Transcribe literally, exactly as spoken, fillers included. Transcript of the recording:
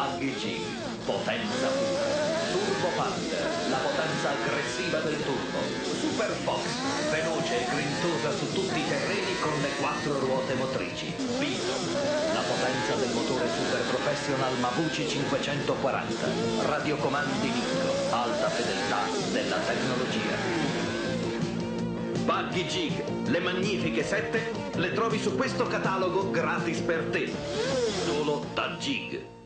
Buggy Jig, potenza pura. Turbo Panther, la potenza aggressiva del turbo. Super Fox, veloce e grintosa su tutti i terreni con le quattro ruote motrici. Bison, la potenza del motore Super Professional Mabuchi cinquecentoquaranta. Radiocomandi Nicco, alta fedeltà della tecnologia. Buggy Jig, le magnifiche sette, le trovi su questo catalogo gratis per te. Solo da Jig.